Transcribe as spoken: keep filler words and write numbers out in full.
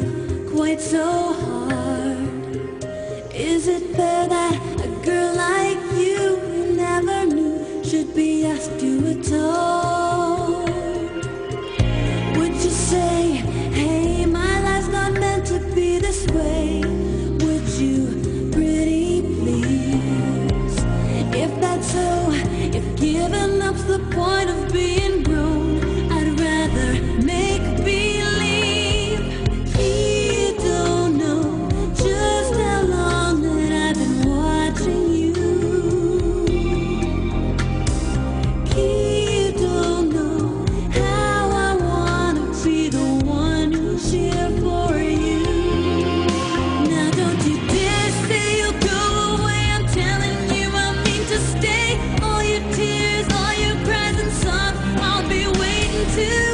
quite so hard. Is it fair that a girl like you, who never knew, should be asked to atone? Would you say, hey, my life's not meant to be this way? Would you, pretty please? If that's so, if giving up's the point of being grown, I'd rather make believe. You don't know just how long that I've been watching you. You don't know how I wanna be the one who's here for you. Now don't you dare say you'll go away. I'm telling you I mean to stay. All your tears, all your cries and sobs, I'll be waiting to